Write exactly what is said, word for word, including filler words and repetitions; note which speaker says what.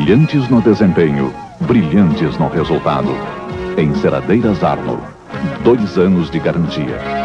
Speaker 1: Brilhantes no desempenho, brilhantes no resultado. Enceradeiras Arno. Dois anos de garantia.